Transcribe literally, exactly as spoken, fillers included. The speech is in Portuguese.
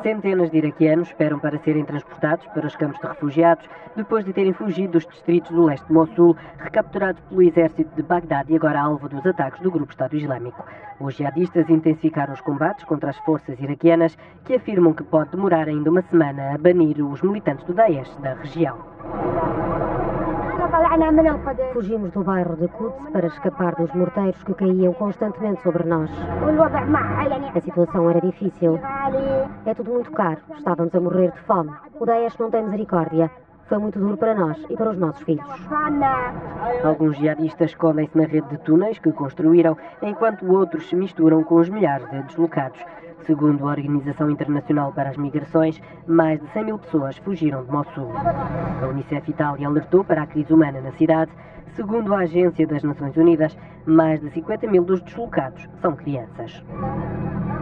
Centenas de iraquianos esperam para serem transportados para os campos de refugiados depois de terem fugido dos distritos do leste de Mossul, recapturados pelo exército de Bagdade e agora alvo dos ataques do grupo Estado Islâmico. Os jihadistas intensificaram os combates contra as forças iraquianas, que afirmam que pode demorar ainda uma semana a banir os militantes do Daesh da região. Fugimos do bairro de Quds para escapar dos morteiros que caíam constantemente sobre nós. A situação era difícil. É tudo muito caro. Estávamos a morrer de fome. O Daesh não tem misericórdia. Foi muito duro para nós e para os nossos filhos. Alguns jihadistas escondem-se na rede de túneis que construíram, enquanto outros se misturam com os milhares de deslocados. Segundo a Organização Internacional para as Migrações, mais de cem mil pessoas fugiram de Mossul. A Unicef Itália alertou para a crise humana na cidade. Segundo a Agência das Nações Unidas, mais de cinquenta mil dos deslocados são crianças.